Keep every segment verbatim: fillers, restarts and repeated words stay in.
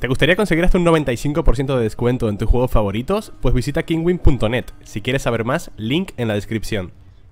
¿Te gustaría conseguir hasta un noventa y cinco por ciento de descuento en tus juegos favoritos? Pues visita kingwin punto net. Si quieres saber más, link en la descripción.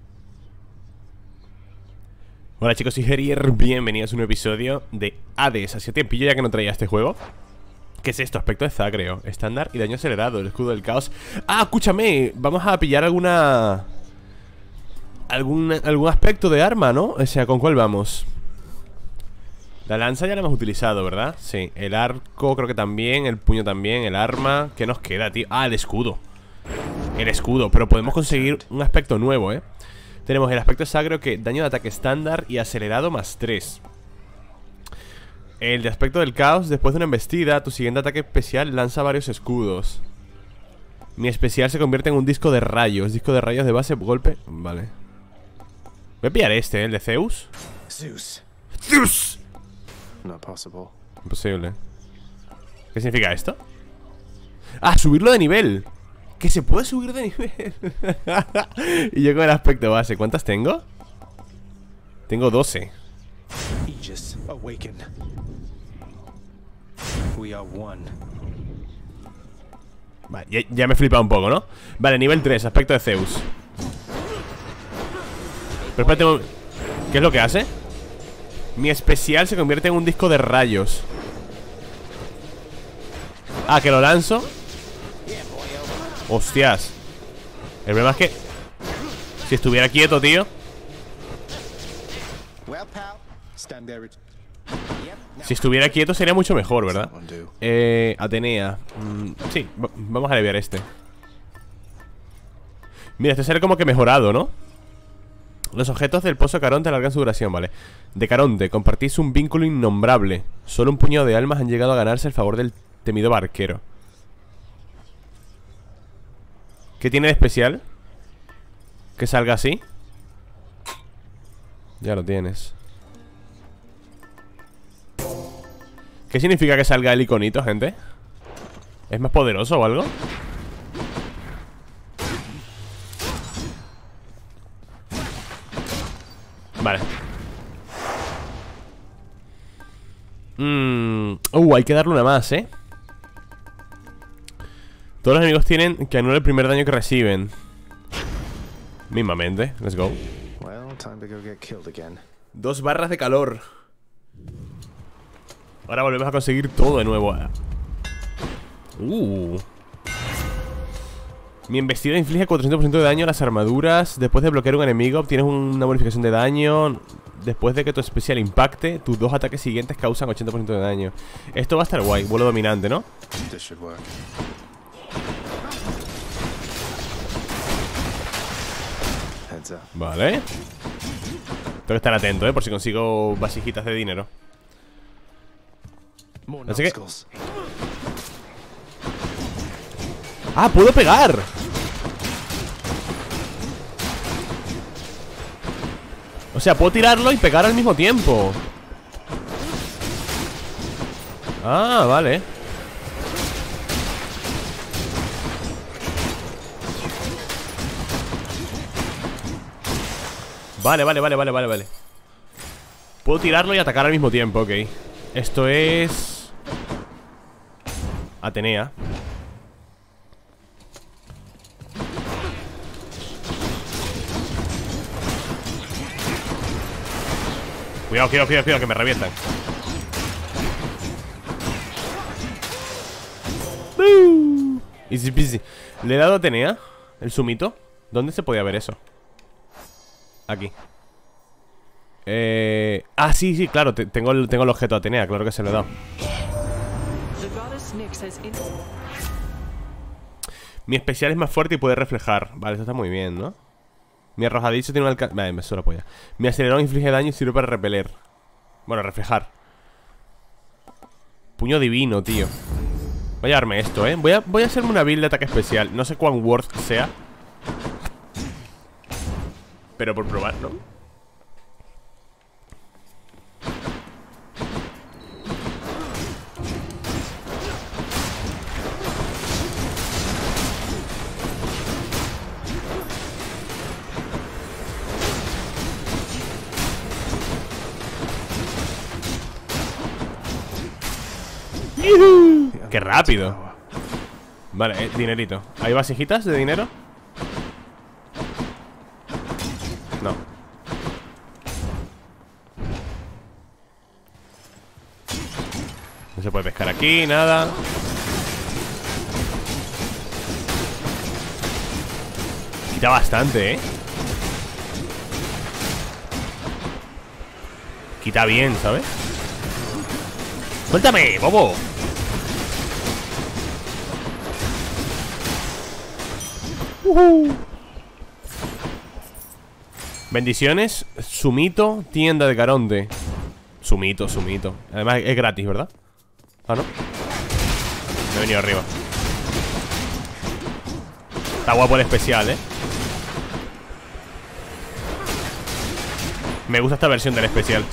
Hola chicos, soy Herier, bienvenidos a un nuevo episodio de Hades. Hacía tiempillo ya que no traía este juego. ¿Qué es esto? Aspecto de Zagreo, estándar y daño acelerado, el escudo del caos. Ah, escúchame, vamos a pillar alguna... Algún, algún aspecto de arma, ¿no? O sea, ¿con cuál vamos? La lanza ya la hemos utilizado, ¿verdad? Sí, el arco creo que también, el puño también, el arma. ¿Qué nos queda, tío? Ah, el escudo. El escudo, pero podemos conseguir un aspecto nuevo, ¿eh? Tenemos el aspecto Zagreo, que daño de ataque estándar y acelerado más tres. El de aspecto del caos, después de una embestida, tu siguiente ataque especial lanza varios escudos. Mi especial se convierte en un disco de rayos. Disco de rayos de base, golpe. Vale. Voy a pillar este, ¿eh? El de Zeus. Zeus. ¡Zeus! Not possible. Imposible. ¿Qué significa esto? Ah, subirlo de nivel. Que se puede subir de nivel. Y yo con el aspecto base, ¿cuántas tengo? Tengo doce. Aegis, awaken. We are one. Vale, ya, ya me he flipado un poco, ¿no? Vale, nivel tres, aspecto de Zeus. Pero espérate un... ¿Qué es lo que hace? Mi especial se convierte en un disco de rayos. Ah, que lo lanzo. Hostias. El problema es que si estuviera quieto, tío. Si estuviera quieto sería mucho mejor, ¿verdad? Eh, Atenea. mm, Sí, vamos a aliviar este. Mira, este será como que mejorado, ¿no? Los objetos del pozo de Caronte alargan su duración, vale. De Caronte, compartís un vínculo innombrable. Solo un puñado de almas han llegado a ganarse el favor del temido barquero. ¿Qué tiene de especial? ¿Que salga así? Ya lo tienes. ¿Qué significa que salga el iconito, gente? ¿Es más poderoso o algo? Vale. Mm. Uh, hay que darle una más, ¿eh? Todos los enemigos tienen que anular el primer daño que reciben. Mismamente, let's go. Well, time to go get killed again. Dos barras de calor. Ahora volvemos a conseguir todo de nuevo. Uh. Mi embestida inflige cuatrocientos por ciento de daño a las armaduras. Después de bloquear un enemigo obtienes una bonificación de daño. Después de que tu especial impacte, tus dos ataques siguientes causan ochenta por ciento de daño. Esto va a estar guay, vuelo dominante, ¿no? This should work. Heads up. Vale. Tengo que estar atento, ¿eh? Por si consigo vasijitas de dinero. More Así que... numbskulls. ¡Ah! ¡Puedo pegar! O sea, puedo tirarlo y pegar al mismo tiempo. Ah, vale. Vale, vale, vale, vale, vale, vale. Puedo tirarlo y atacar al mismo tiempo, ok. Esto es... Atenea. Cuidado, cuidado, cuidado, cuidado, que me revientan. ¡Buu! Easy peasy. Le he dado a Atenea el sumito. ¿Dónde se podía ver eso? Aquí. Eh... Ah, sí, sí, claro, te- tengo, el, tengo el objeto de Atenea, claro que se lo he dado. Mi especial es más fuerte y puede reflejar. Vale, eso está muy bien, ¿no? Mi arrojadizo tiene un alcance... Vale, me suena polla. Mi acelerón inflige daño y sirve para repeler. Bueno, reflejar. Puño divino, tío. Voy a llevarme esto, ¿eh? Voy a, voy a hacerme una build de ataque especial. No sé cuán worth sea, pero por probar, ¿no? ¡Yuhu! ¡Qué rápido! Vale, eh, dinerito. ¿Hay vasijitas de dinero? No. No se puede pescar aquí, nada. Quita bastante, ¿eh? Quita bien, ¿sabes? ¡Suéltame, bobo! Uh-huh. Bendiciones. Sumito, tienda de Caronte. Sumito, sumito. Además es gratis, ¿verdad? Ah, ¿no? Me he venido arriba. Está guapo el especial, ¿eh? Me gusta esta versión del especial.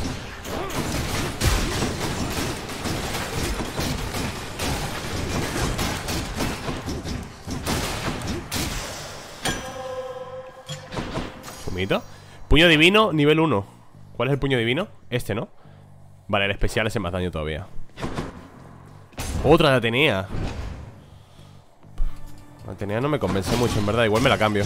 Sumito. Puño divino, nivel uno. ¿Cuál es el puño divino? Este, ¿no? Vale, el especial hace más daño todavía. Otra de Atenea. Atenea no me convence mucho, en verdad. Igual me la cambio.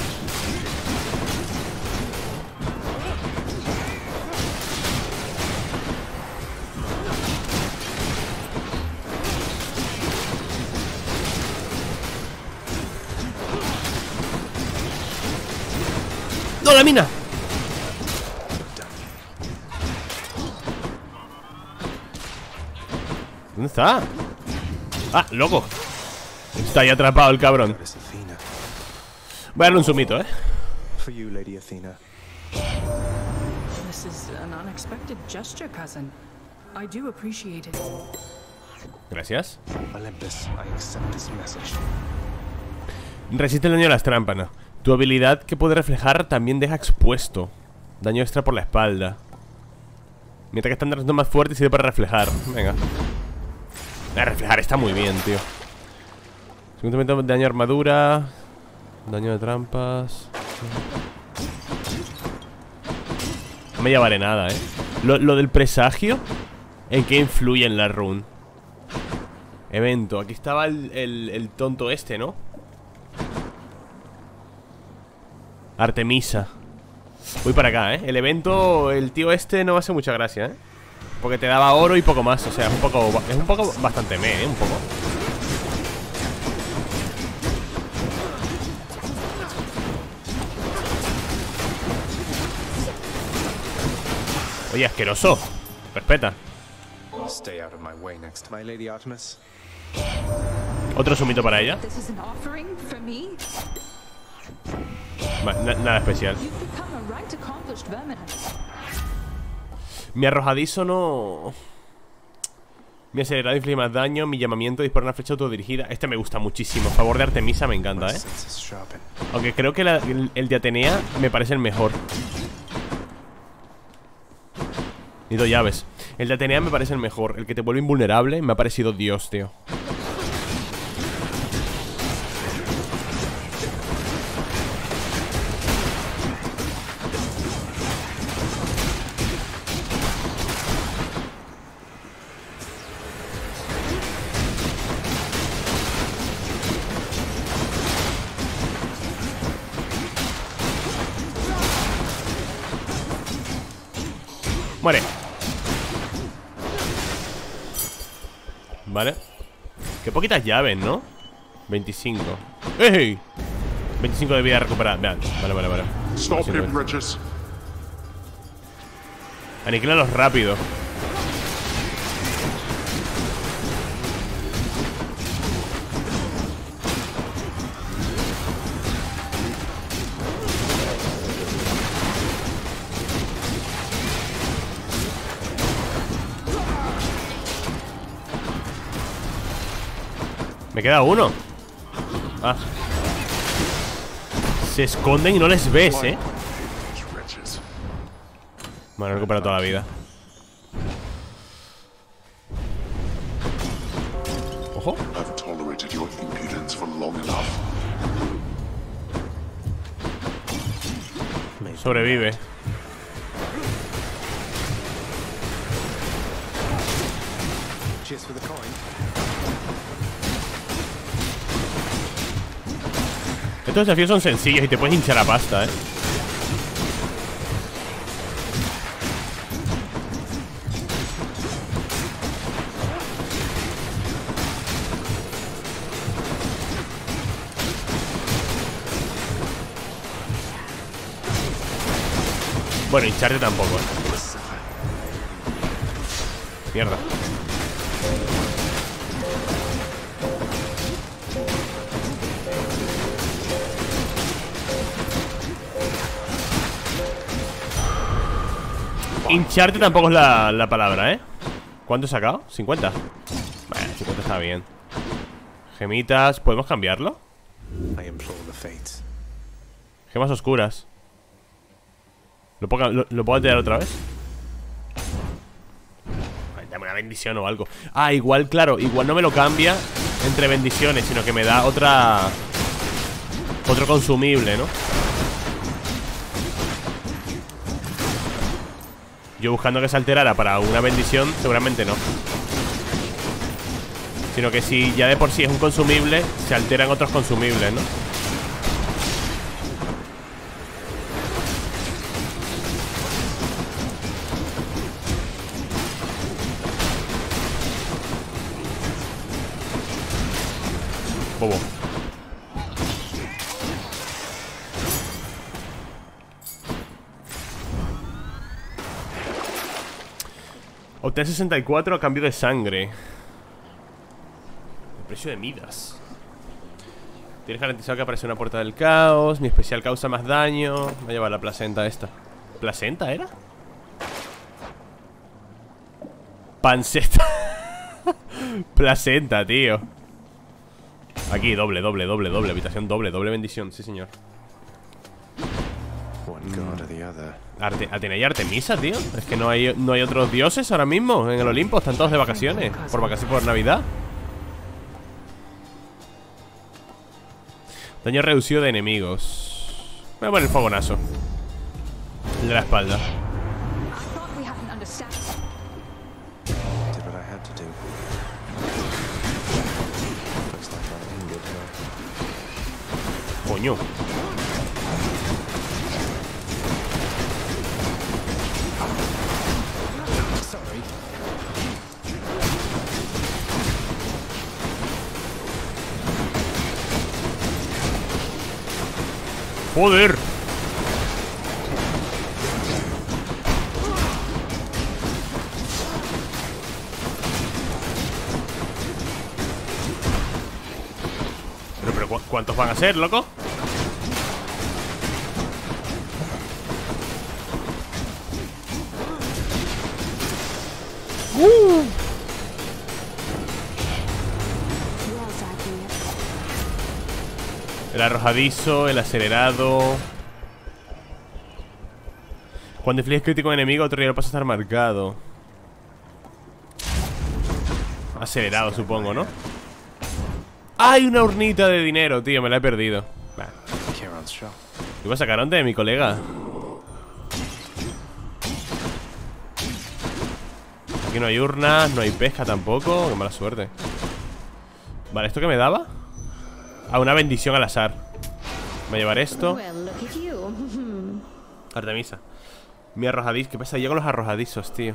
¡No, la mina! ¿Dónde está? ¡Ah, loco! Está ahí atrapado el cabrón. Voy a darle un sumito, ¿eh? For you, Lady Athena. This is an unexpected gesture, cousin. I do appreciate it. Gracias. Olympus, I accept this message. Resiste el daño a las trampas, ¿no? Tu habilidad que puede reflejar también deja expuesto. Daño extra por la espalda. Mientras que están dando más fuerte sirve para reflejar. Venga. A reflejar está muy bien, tío. Segundo daño a armadura. Daño de trampas. No me llevaré nada, eh. Lo, lo del presagio, ¿en qué influye en la run? Evento. Aquí estaba el, el, el tonto este, ¿no? Artemisa. Voy para acá, ¿eh? El evento, el tío este no me hace mucha gracia, ¿eh? Porque te daba oro y poco más. O sea, es un poco, es un poco bastante me, ¿eh? Un poco. Oye, asqueroso. Respeta. Stay out of my way next, my Lady Artemis. Otro sumito para ella. This is an offering for me. Va, na- nada especial. You've become a right accomplished vermin. Mi arrojadizo no... Mi acelerado inflige más daño. Mi llamamiento dispara una flecha autodirigida. Este me gusta muchísimo. Favor de Artemisa me encanta, My ¿eh? senses sharpen. Aunque creo que la- el, el de Atenea me parece el mejor. Y dos llaves. El de Atenea me parece el mejor. El que te vuelve invulnerable me ha parecido Dios, tío. Muere. Vale. Qué poquitas llaves, ¿no? veinticinco. ¡Ey! veinticinco de vida recuperada. Vean. Vale, vale, vale. Stop him, Regis. Aniquílalos rápido. Me queda uno. Ah. Se esconden y no les ves, eh. Regis. Bueno, recupera toda la vida. Ojo. I've tolerated your impudence for long enough. Sobrevive. Cheers for the coin. Estos desafíos son sencillos y te puedes hinchar a pasta, eh. Bueno, hincharte tampoco, ¿eh? Mierda. Hincharte tampoco es la, la palabra, ¿eh? ¿Cuánto he sacado? ¿cincuenta? Bueno, cincuenta está bien. Gemitas, ¿podemos cambiarlo? I implore the fates. Gemas oscuras. ¿Lo puedo, lo, ¿lo puedo alterar otra vez? Ay, dame una bendición o algo. Ah, igual, claro, igual no me lo cambia entre bendiciones, sino que me da otra... Otro consumible, ¿no? Yo buscando que se alterara para una bendición, seguramente no. Sino que si ya de por sí es un consumible, se alteran otros consumibles, ¿no? Bobo. Obtén sesenta y cuatro a cambio de sangre. El precio de Midas. Tienes garantizado que aparece una puerta del caos. Mi especial causa más daño. Voy a llevar la placenta esta. ¿Placenta era? Panceta. Placenta, tío. Aquí, doble, doble, doble, doble. Habitación doble, doble bendición, sí señor. One god or the other. Arte, Atena y Artemisa, tío. Es que no hay, no hay otros dioses ahora mismo en el Olimpo. Están todos de vacaciones. Por vacaciones, por Navidad. Daño reducido de enemigos. Voy a poner el fogonazo. El de la espalda. Did what I had to do. Looks like I ended her. Coño. Sorry. Joder. Pero, pero ¿cu ¿cuántos van a ser, loco? Uh. El arrojadizo, el acelerado. Cuando infliges crítico a un enemigo, otro rival pasa a estar marcado. Acelerado, supongo, ¿no? ¡Hay una urnita de dinero, tío! Me la he perdido. Bah. Charon's shop. Iba a sacar de mi colega. Aquí no hay urnas, no hay pesca tampoco. Qué mala suerte. Vale, ¿esto qué me daba? Ah, una bendición al azar. Voy a llevar esto. Artemisa. Mi arrojadizo. ¿Qué pasa ya con los arrojadizos, tío?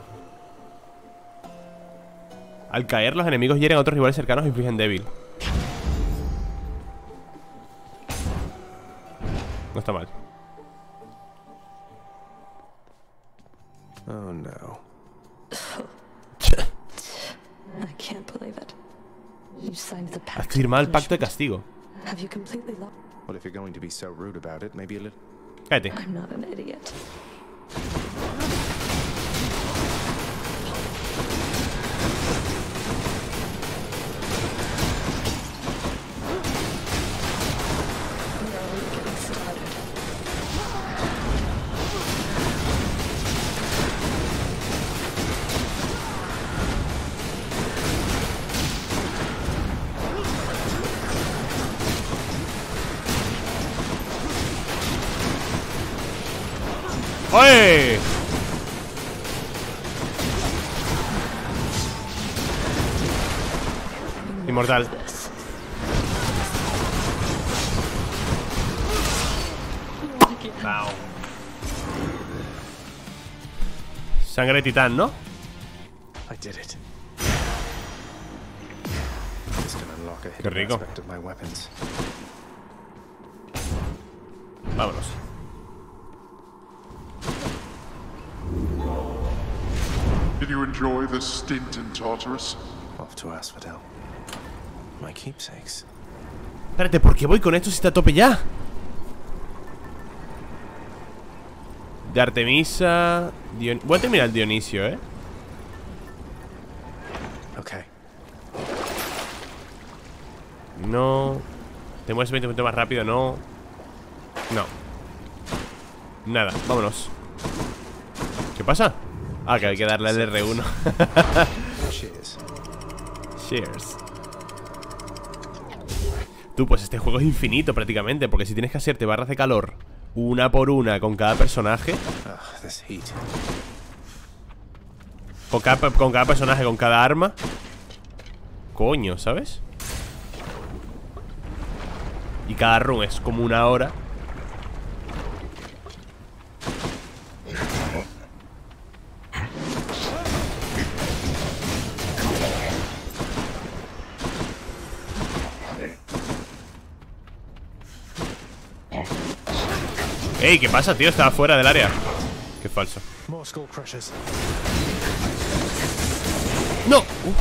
Al caer, los enemigos hieren a otros rivales cercanos e infligen débil. No está mal. Oh no. I can't believe it. You signed the pact. Has firmado el pacto de castigo. Have you completely lost? Well, if you're going to be so rude about it, maybe a little. Cállate. I'm not an idiot. We're only getting started. ¡Oye! Inmortal. Wow. Sangre de titán, ¿no? I did it. This can unlock a Qué hidden rico. aspect of my weapons. Vámonos. Did you enjoy the stint in Tartarus? Off to Asphodel. My keepsakes. Espérate, ¿por qué voy con esto si está a tope ya? De Artemisa. Dion... Voy a terminar el Dionisio, ¿eh? Okay. No. ¿Te mueves veinte minutos más rápido? No. No. Nada, vámonos. ¿Qué pasa? Ah, que hay que darle al R uno. Cheers. Cheers. Tú, pues este juego es infinito prácticamente, porque si tienes que hacerte barras de calor una por una con cada personaje, Ah, this heat. con cada, con cada personaje, con cada arma. Coño, ¿sabes? Y cada run es como una hora. Ey, ¿qué pasa, tío? Estaba fuera del área. Qué falso. More skull crushers. ¡No! Uh.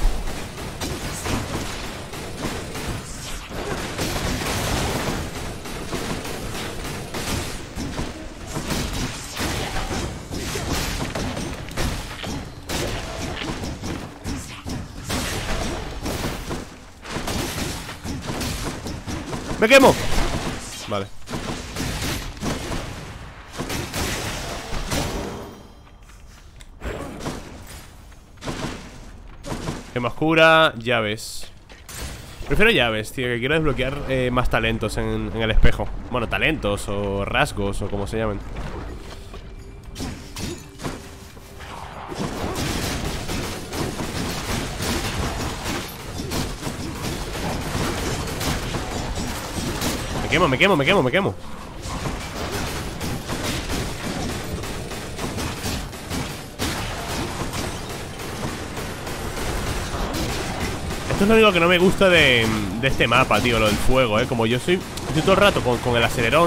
¡Me quemo! Vale. Gema oscura, llaves. Prefiero llaves, tío, que quiero desbloquear eh, más talentos en, en el espejo. Bueno, talentos o rasgos o como se llamen. Me quemo, me quemo, me quemo, me quemo. Esto es lo único que no me gusta de, de este mapa, tío, lo del fuego, eh. Como yo soy, estoy todo el rato con, con el acelerón.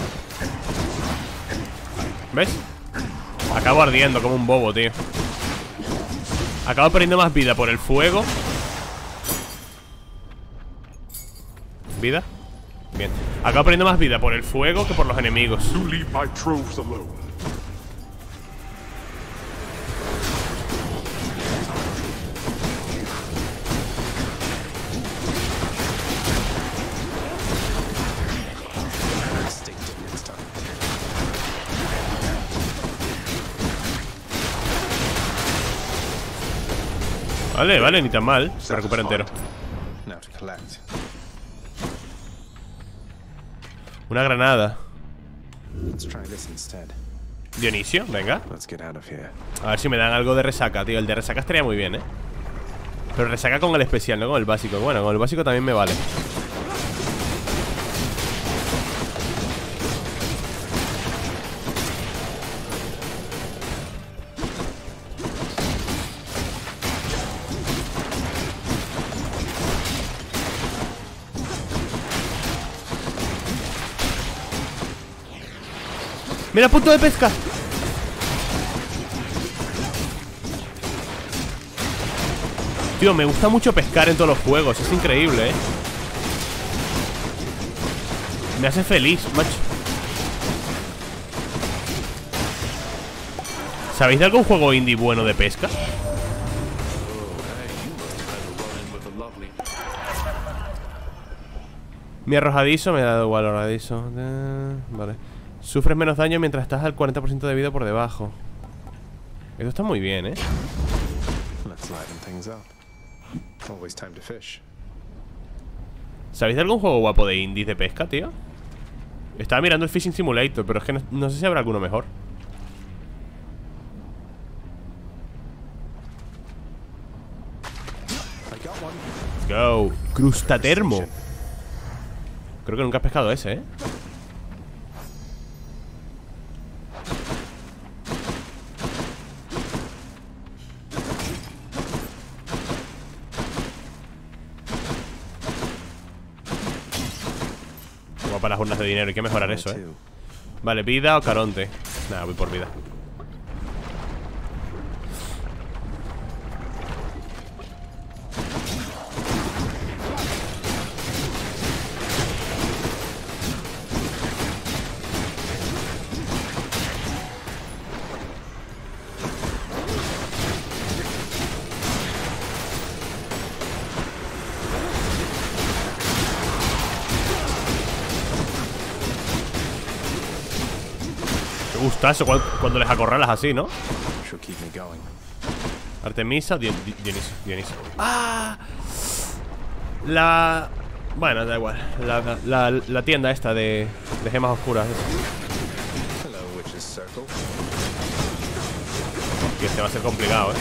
¿Ves? Acabo ardiendo como un bobo, tío. Acabo perdiendo más vida por el fuego. ¿Vida? Bien. Acabo perdiendo más vida por el fuego que por los enemigos. To leave my troves alone. Stick to it next time. Vale, vale, ni tan mal. Se recupera entero. Now to collect. Una granada. Let's try this instead. Dionisio, venga. Let's get out of here. A ver si me dan algo de resaca, tío. El de resaca estaría muy bien, eh. Pero resaca con el especial, no con el básico. Bueno, con el básico también me vale. ¡Mira, punto de pesca! Tío, me gusta mucho pescar en todos los juegos. Es increíble, eh. Me hace feliz, macho. ¿Sabéis de algún juego indie bueno de pesca? Mi arrojadizo me ha dado igual arrojadizo. Eh, Vale. Sufres menos daño mientras estás al cuarenta por ciento de vida por debajo. Esto está muy bien, ¿eh? Let's liven things up. Always time to fish. ¿Sabéis de algún juego guapo de indies de pesca, tío? Estaba mirando el Fishing Simulator, pero es que no, no sé si habrá alguno mejor. I got one. Let's go. Crustatermo. Creo que nunca has pescado ese, ¿eh? urnas de dinero. Hay que mejorar eso, eh. Vale, vida o Caronte. Nada, voy por vida. Gustazo cuando les acorralas así, ¿no? Artemisa, Dien Dioniso, Dioniso. ¡Ah! La... Bueno, da igual. La, la, la tienda esta de, de gemas oscuras. Que este va a ser complicado, ¿eh?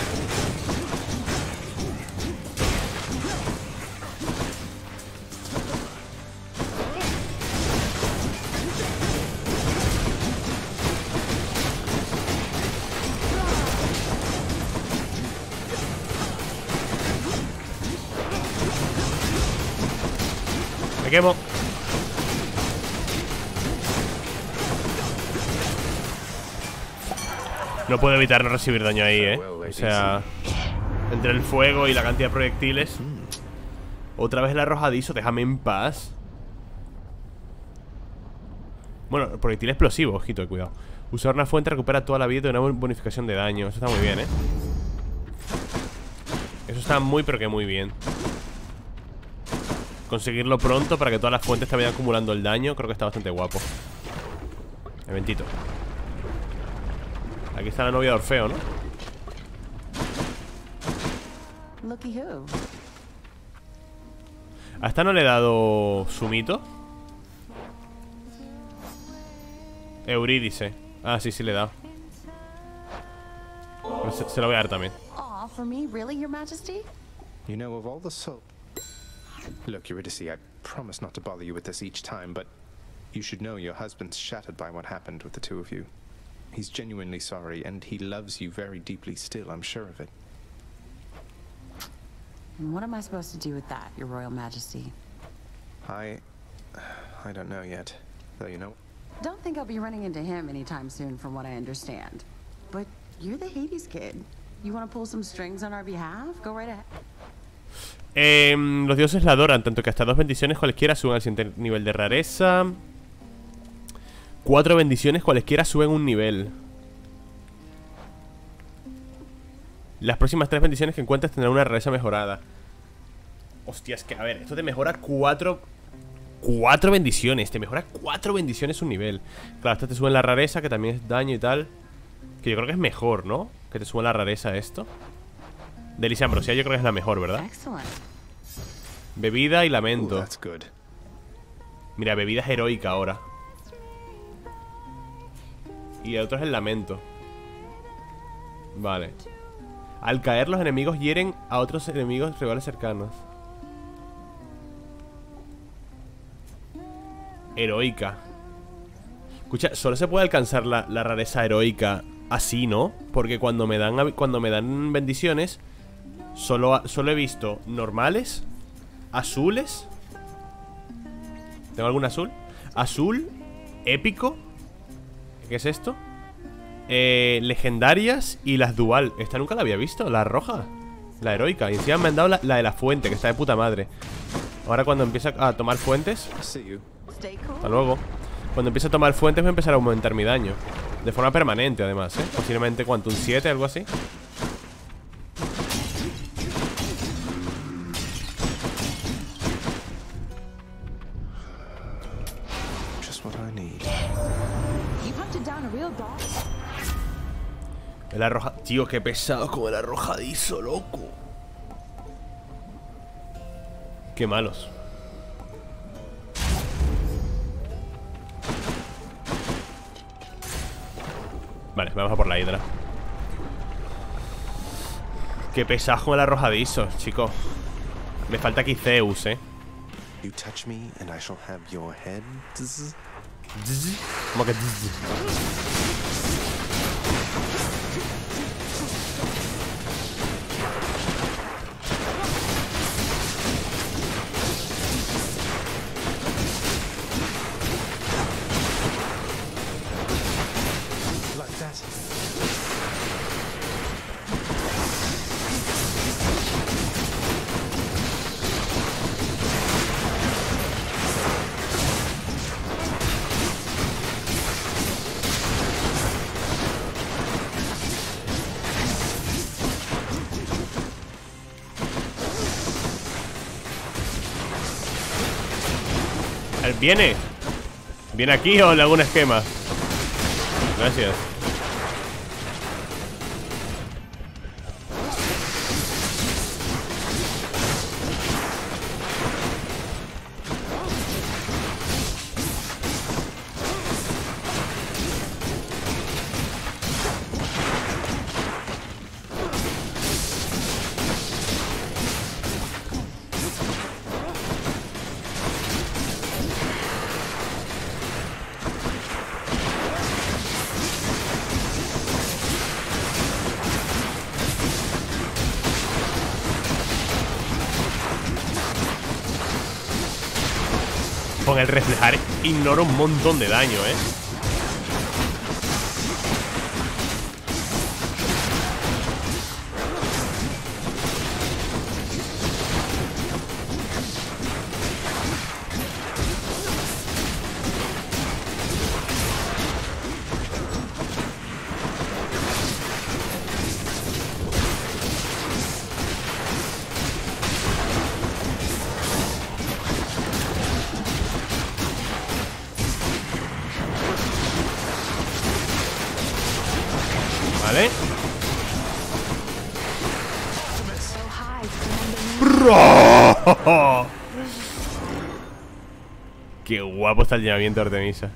Me quemo. No puedo evitar no recibir daño ahí, eh. O sea, entre el fuego y la cantidad de proyectiles. Otra vez el arrojadizo, déjame en paz. Bueno, proyectil explosivo, ojito, cuidado. Usar una fuente recupera toda la vida y una bonificación de daño. Eso está muy bien, eh. Eso está muy pero que muy bien. Conseguirlo pronto para que todas las fuentes te vayan acumulando el daño. Creo que está bastante guapo. Eventito. Aquí está la novia de Orfeo, ¿no? A esta no le he dado Sumito. Eurídice. Ah, sí, sí le he dado. Se, se lo voy a dar también. Aw, for me, really, Your Majesty? You know, of all the soul. Look, Eurydice, I promise not to bother you with this each time, but you should know your husband's shattered by what happened with the two of you. He's genuinely sorry, and he loves you very deeply still, I'm sure of it. And what am I supposed to do with that, Your Royal Majesty? I... I don't know yet, though, you know. Don't think I'll be running into him anytime soon, from what I understand. But you're the Hades kid. You want to pull some strings on our behalf? Go right ahead. Eh, los dioses la adoran, tanto que hasta dos bendiciones cualesquiera suben al siguiente nivel de rareza. Cuatro bendiciones cualesquiera suben un nivel. Las próximas tres bendiciones que encuentres tendrán una rareza mejorada. Hostia, es que, a ver, esto te mejora cuatro... Cuatro bendiciones, te mejora cuatro bendiciones un nivel. Claro, esto te sube la rareza, que también es daño y tal. Que yo creo que es mejor, ¿no? Que te suba la rareza esto. Delicia Ambrosia yo creo que es la mejor, ¿verdad? Bebida y lamento. Mira, bebida es heroica ahora. Y el otro es el lamento. Vale. Al caer los enemigos hieren a otros enemigos rivales cercanos. Heroica. Escucha, solo se puede alcanzar la, la rareza heroica así, ¿no? Porque cuando me dan, cuando me dan bendiciones Solo, solo he visto normales, azules. ¿Tengo algún azul? Azul, épico. ¿Qué es esto? Eh, legendarias y las dual. Esta nunca la había visto, la roja. La heroica. Y encima me han dado la, la de la fuente, que está de puta madre. Ahora cuando empieza a tomar fuentes. Hasta luego. Cuando empiece a tomar fuentes voy a empezar a aumentar mi daño. De forma permanente además, ¿eh? Posiblemente, ¿cuánto? ¿Un siete? Algo así. El arroja... Tío, qué pesado con el arrojadizo, loco. Qué malos. Vale, vamos a por la hidra. Qué pesado con el arrojadizo, chicos. Me falta aquí Zeus, eh. You touch me and I shall have your head. ¿Cómo que? ¿Viene? ¿Viene aquí o le hago un esquema? Gracias. Con el reflejar ignoro un montón de daño, ¿eh? Vale. Qué guapo está el llamamiento de Artemisa.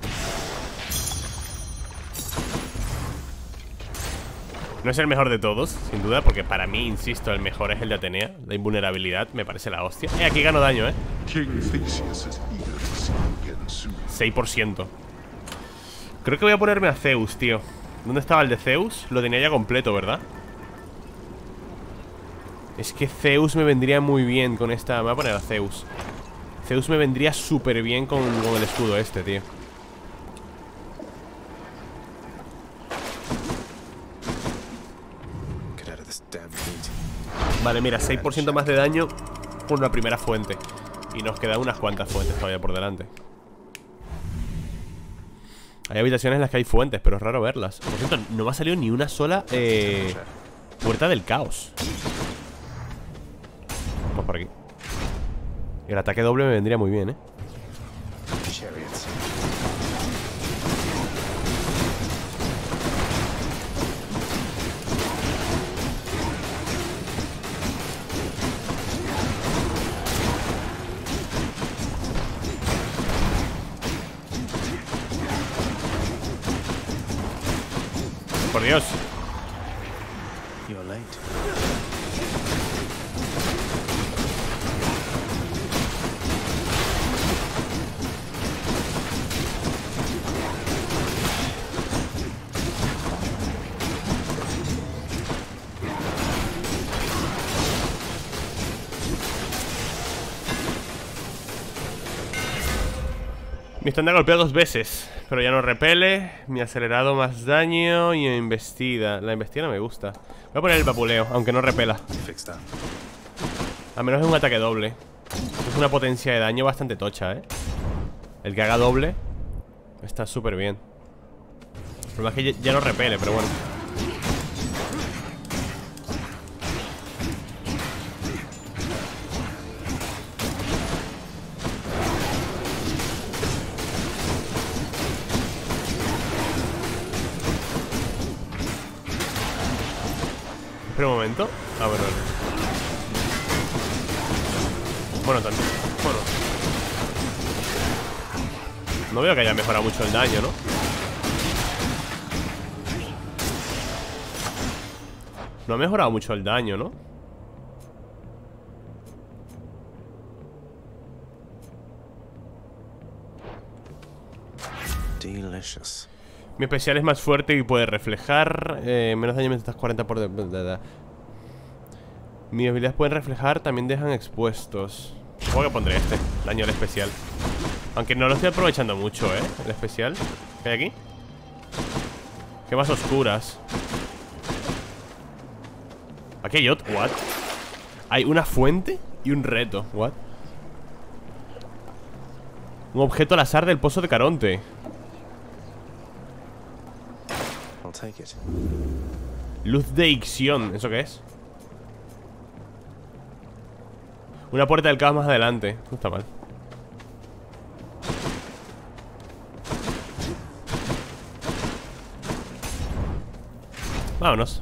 No es el mejor de todos, sin duda, porque para mí, insisto, el mejor es el de Atenea. La invulnerabilidad me parece la hostia. Eh, aquí gano daño, eh seis por ciento. Creo que voy a ponerme a Zeus, tío. ¿Dónde estaba el de Zeus? Lo tenía ya completo, ¿verdad? Es que Zeus me vendría muy bien con esta... Me voy a poner a Zeus. Zeus me vendría súper bien con, con el escudo este, tío. Vale, mira, seis por ciento más de daño por una primera fuente. Y nos quedan unas cuantas fuentes todavía por delante. Hay habitaciones en las que hay fuentes, pero es raro verlas. Por cierto, no me ha salido ni una sola eh, puerta del caos. Vamos por aquí. Y el ataque doble me vendría muy bien, ¿eh? Por Dios. You're late. Mi estándar golpea dos veces, pero ya no repele. Mi acelerado más daño y mi embestida. La embestida no me gusta. Voy a poner el vapuleo, aunque no repela. Al menos es un ataque doble. Es una potencia de daño bastante tocha, ¿eh? El que haga doble está súper bien. El problema es que ya, ya no repele, pero bueno. Espera un momento. Ah, bueno. Bueno, tanto. Bueno. No veo que haya mejorado mucho el daño, ¿no? No ha mejorado mucho el daño, ¿no? Delicious. Mi especial es más fuerte y puede reflejar eh, menos daño mientras estás cuarenta por... Mis habilidades pueden reflejar, también dejan expuestos. Supongo que pondré este, daño al especial. Aunque no lo estoy aprovechando mucho, ¿eh? El especial. ¿Qué hay aquí? Gemas oscuras. Aquí hay otro. ¿What? Hay una fuente y un reto. ¿What? Un objeto al azar del pozo de Caronte. Luz de Ixión. ¿Eso qué es? Una puerta del caos más adelante. No está mal. Vámonos.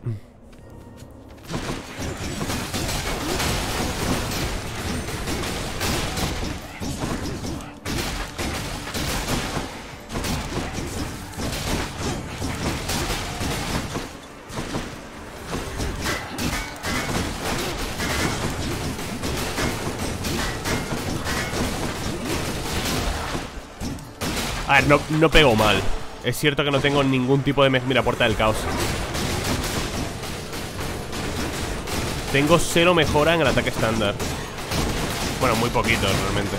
A ver, no, no pego mal. Es cierto que no tengo ningún tipo de... Mira, puerta del caos. Tengo cero mejora en el ataque estándar. Bueno, muy poquito realmente.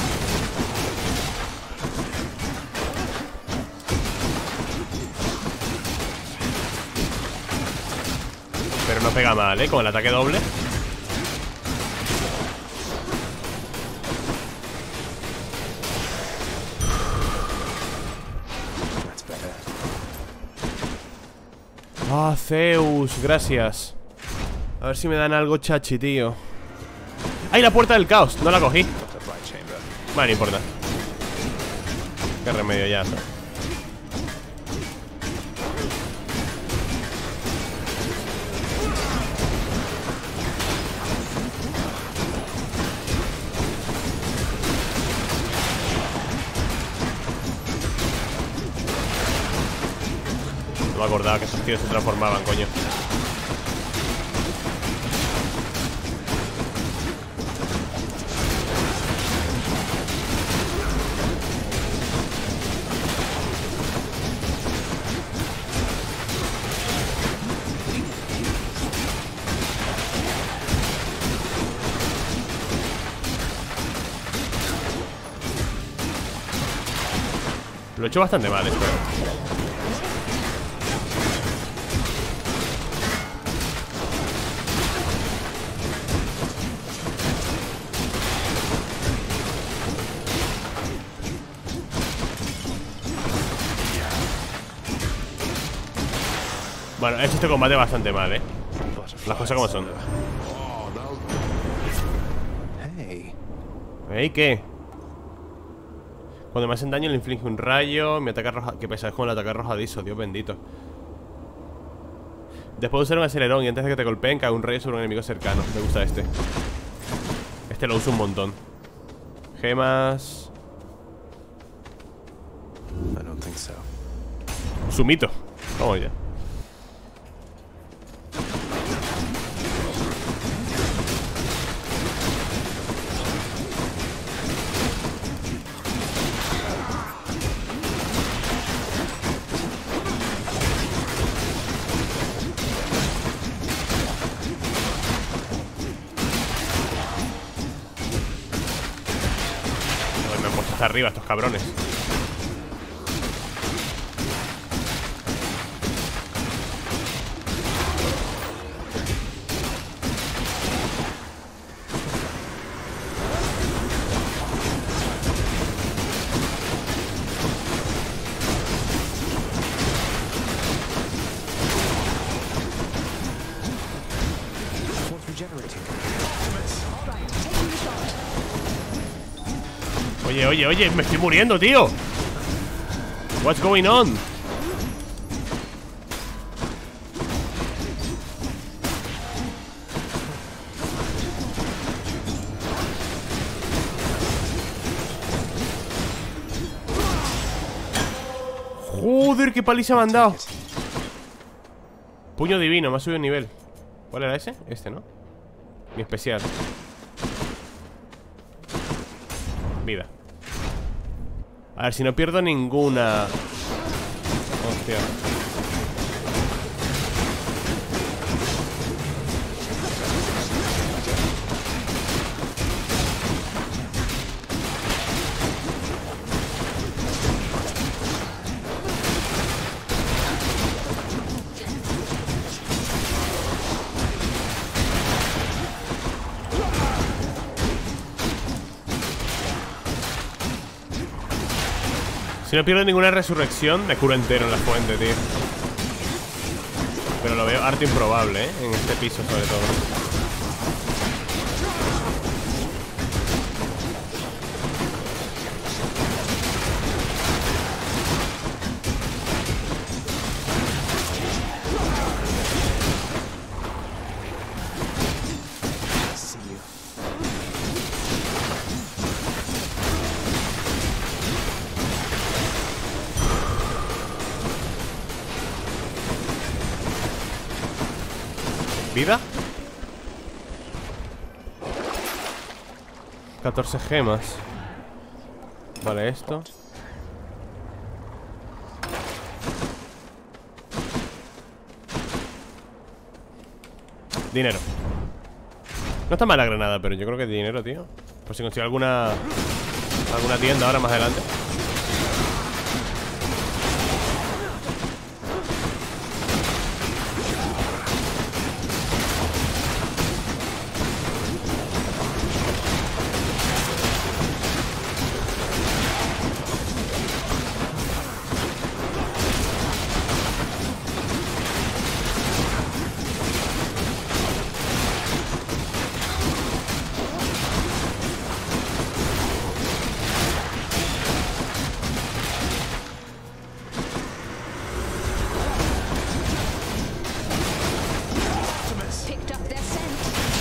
Pero no pega mal, ¿eh? Con el ataque doble. Ah, Zeus, gracias. A ver si me dan algo chachi, tío. ¡Ay, la puerta del caos! No la cogí. Vale, no importa. Qué remedio ya. No me acordaba que esos tíos se transformaban, coño. Lo he hecho bastante mal esto. Bueno, he hecho este combate bastante mal, ¿eh? Las cosas como son. Hey. ¿Ey? ¿Qué? Cuando me hacen daño le inflige un rayo. Mi ataque arroja... Que pesa, es como el ataque arrojadizo, Dios bendito. Después de usar un acelerón y antes de que te golpeen, cae un rayo sobre un enemigo cercano. Me gusta este. Este lo uso un montón. Gemas. I don't think so. Sumito. Vamos ya. Me han puesto hasta arriba estos cabrones. Oye, oye, oye, me estoy muriendo, tío. What's going on? Joder, qué paliza me han dado. Puño divino, me ha subido un nivel. ¿Cuál era ese? Este, ¿no? Mi especial. Vida. A ver, si no pierdo ninguna. Hostia. Si no pierdo ninguna resurrección, me curo entero en la fuente, tío. Pero lo veo harto improbable, ¿eh? En este piso, sobre todo. ¿Vida? catorce gemas. Vale, esto. Dinero. No está mal la granada, pero yo creo que es dinero, tío. Por si consigo alguna alguna tienda ahora más adelante. Picked up their scent.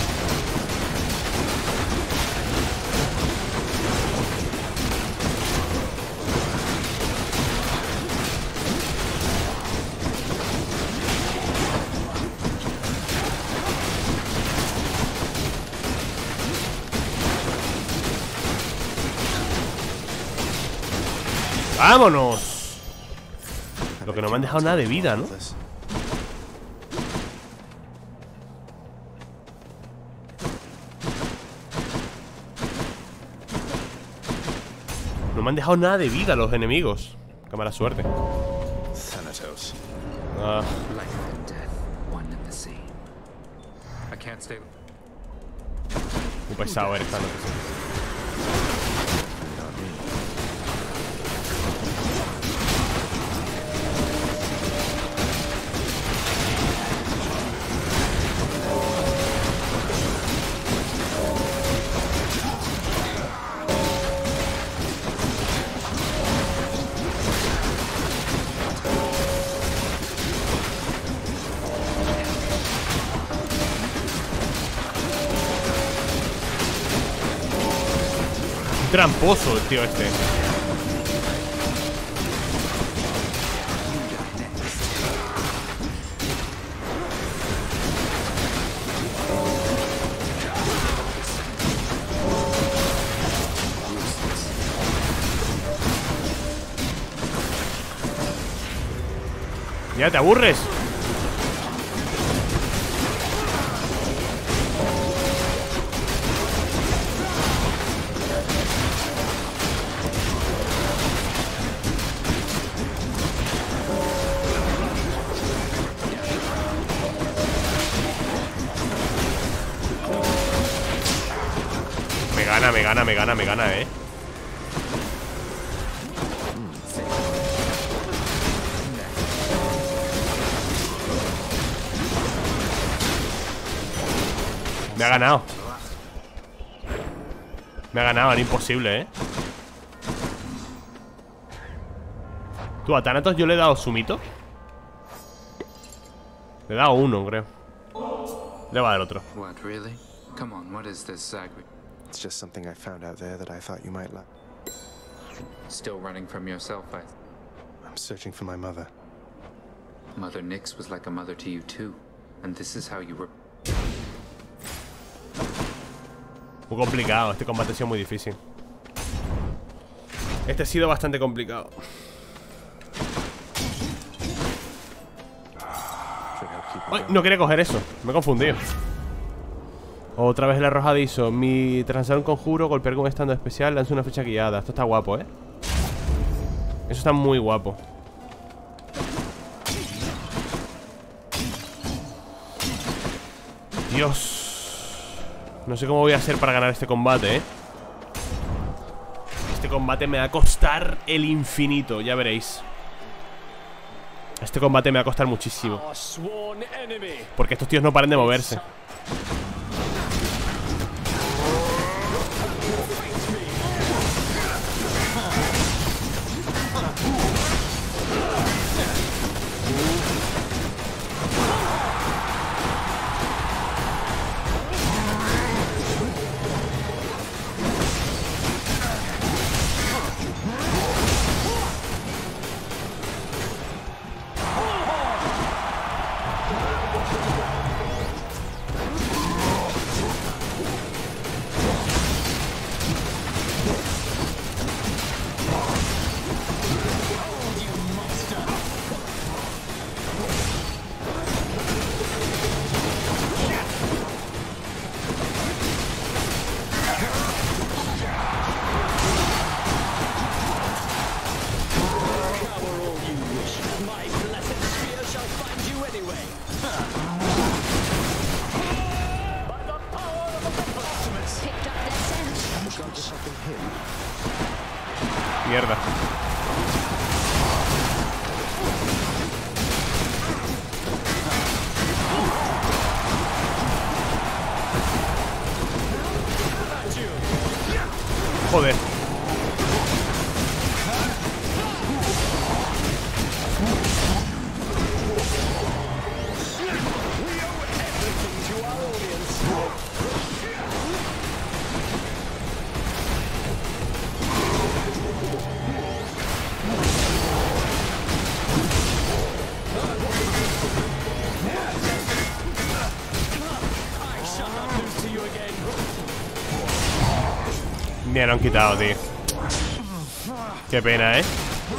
¡Vámonos! Lo que no me han dejado nada de vida, ¿no? No me han dejado nada de vida los enemigos. Qué mala suerte. Thanatos. Ah, Life and death, one and the same. I can't stay. muy pesado eres, Thanatos. Not me. Tramposo el tío este. ¿Ya te aburres? Me gana, me gana, me gana, me gana, eh. Me ha ganado. Me ha ganado, era imposible, eh. Tú, a Thanatos yo le he dado sumito. Le he dado uno, creo. Le va a dar otro. What, really? Come on, what is this, Zagreus? It's just something I found out there that I thought you might like. Still running from yourself, I... I'm searching for my mother. Mother Nyx was like a mother to you, too. And this is how you were... Muy complicado, este combate ha sido muy difícil. Este ha sido bastante complicado. Ay, no quería coger eso, me he confundido. Otra vez el arrojadizo. Mi transar un conjuro, golpear con un estando especial, lanza una flecha guiada. Esto está guapo, eh. Eso está muy guapo. Dios. No sé cómo voy a hacer para ganar este combate, eh. Este combate me va a costar el infinito, ya veréis. Este combate me va a costar muchísimo. Porque estos tíos no paran de moverse. Mierda. Joder. Me lo han quitado, tío. Qué pena, ¿eh?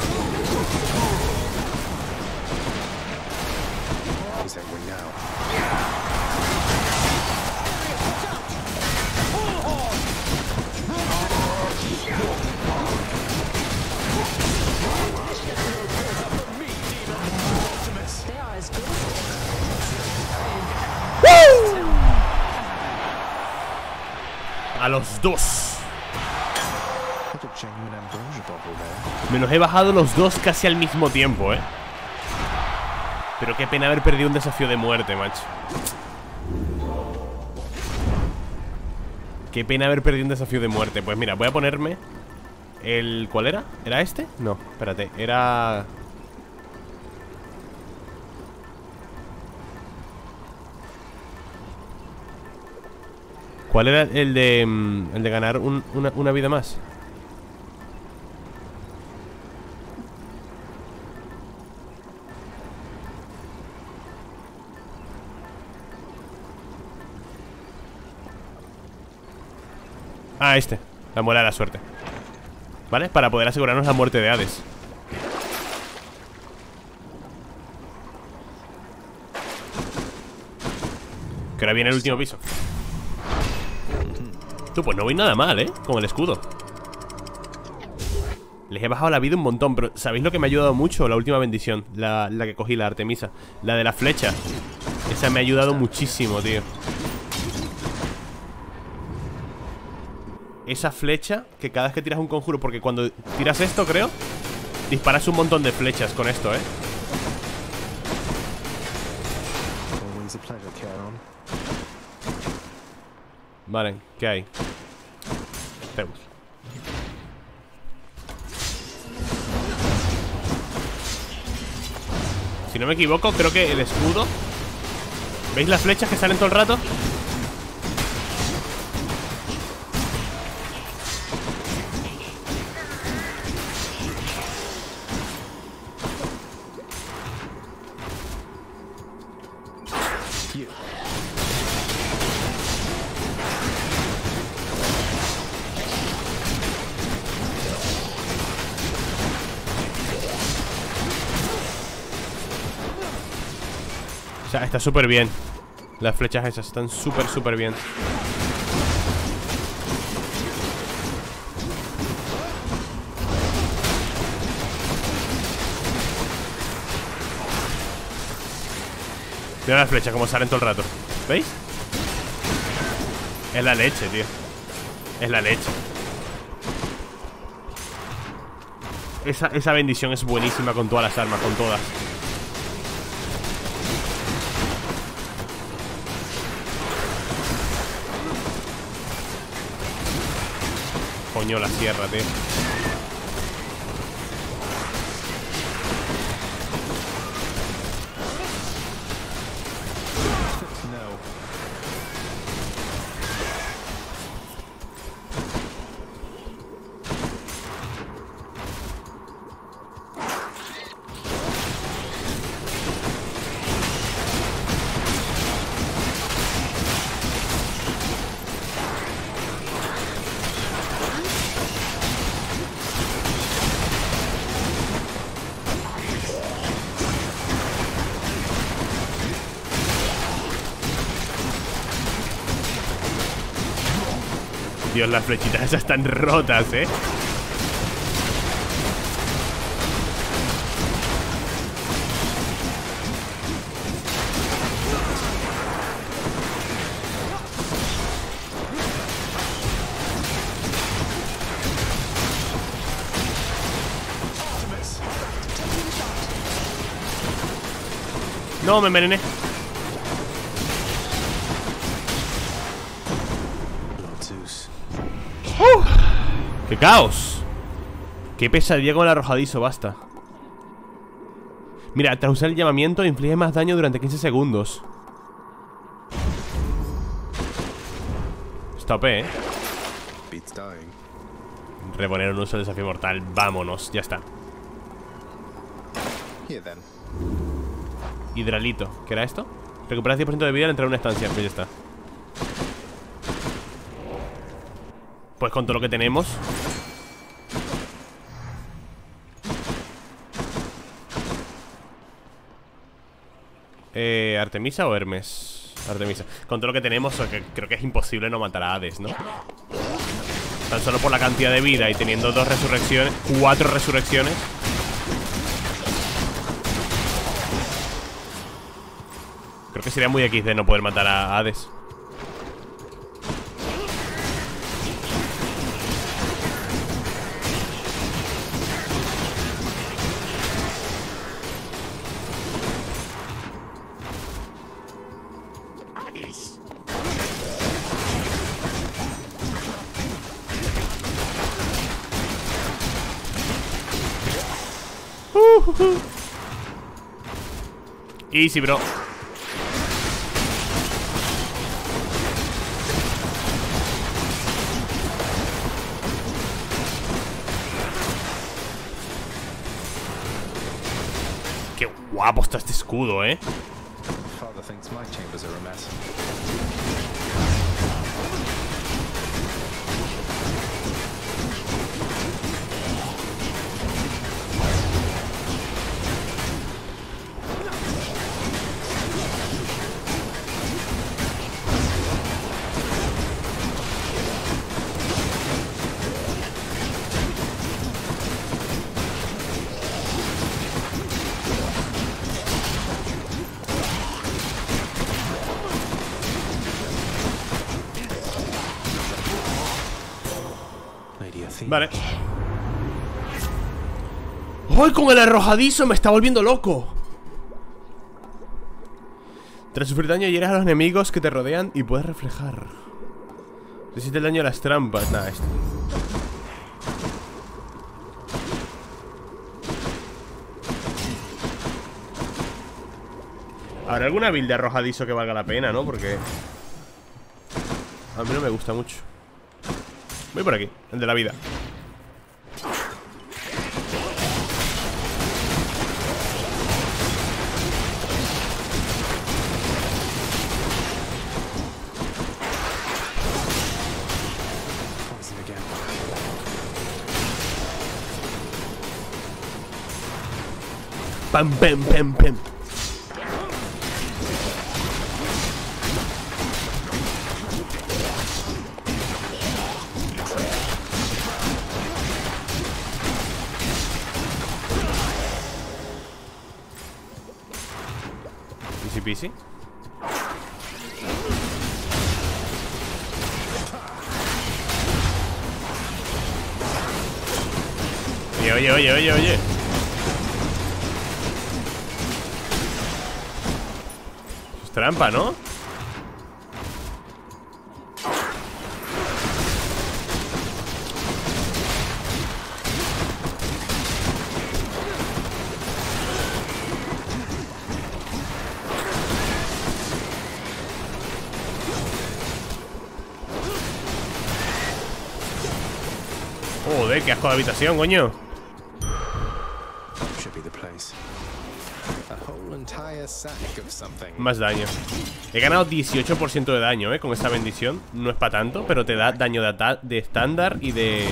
A los dos. Me los he bajado los dos casi al mismo tiempo, eh. Pero qué pena haber perdido un desafío de muerte, macho. Qué pena haber perdido un desafío de muerte. Pues mira, voy a ponerme el... ¿Cuál era? ¿Era este? No, espérate, era... ¿Cuál era el de... el de ganar un, una, una vida más? Ah, este, la muela de la suerte. ¿Vale? Para poder asegurarnos la muerte de Hades. Que ahora viene el último piso. Tú, pues no voy nada mal, ¿eh? Con el escudo. Les he bajado la vida un montón. Pero ¿sabéis lo que me ha ayudado mucho? La última bendición, la, la que cogí, la Artemisa. La de la flecha. Esa me ha ayudado muchísimo, tío. Esa flecha, que cada vez que tiras un conjuro, porque cuando tiras esto, creo, disparas un montón de flechas con esto, ¿eh? Vale, ¿qué hay? Zeus. Si no me equivoco, creo que el escudo... ¿Veis las flechas que salen todo el rato? O sea, está súper bien. Las flechas esas están súper, súper bien. Mira las flechas como salen todo el rato. ¿Veis? Es la leche, tío. Es la leche. Esa, esa bendición es buenísima con todas las armas, con todas. Coño, la sierra, tío. Dios, las flechitas esas están rotas, ¿eh? No, me envenené. Lord Zeus. ¡Uh! ¡Qué caos! ¡Qué pesadilla con el arrojadizo! Basta. Mira, tras usar el llamamiento inflige más daño durante quince segundos. Está O P, ¿eh? Beats dying. Reponer un uso de desafío mortal. Vámonos, ya está. Here then. Hidralito, ¿qué era esto? Recuperas diez por ciento de vida al entrar a una estancia. Pues ya está. Pues con todo lo que tenemos. Eh, ¿Artemisa o Hermes? Artemisa. Con todo lo que tenemos, que creo que es imposible no matar a Hades, ¿no? Tan solo por la cantidad de vida y teniendo dos resurrecciones, cuatro resurrecciones. Creo que sería muy equis de no poder matar a Hades. Easy, bro. Qué guapo está este escudo, eh. Father thinks my chambers are a mess. Vale. ¡Ay, con el arrojadizo! Me está volviendo loco. Tras sufrir daño hieres a los enemigos que te rodean y puedes reflejar. Resiste el daño a las trampas. Nada, esto. ¿Habrá alguna build de arrojadizo que valga la pena, no? Porque a mí no me gusta mucho. Voy por aquí, el de la vida. Pam, pam, pam, pam. Easy peasy. Oye, oye, oye, oye, oye. Es trampa, ¿no? Joder, qué asco de habitación, coño. Should be the place. A whole entire sack of something. Más daño. He ganado dieciocho por ciento de daño, eh, con esta bendición. No es para tanto, pero te da daño de, de estándar y de...